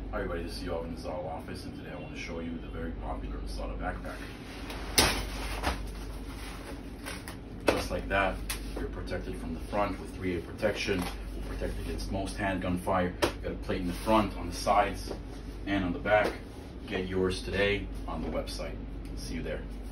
Hi everybody, this is Yoav in the Zahal office, and today I want to show you the very popular Masada Backpack. Just like that, you're protected from the front with 3A protection. Will protect against most handgun fire. You've got a plate in the front, on the sides, and on the back. Get yours today on the website. See you there.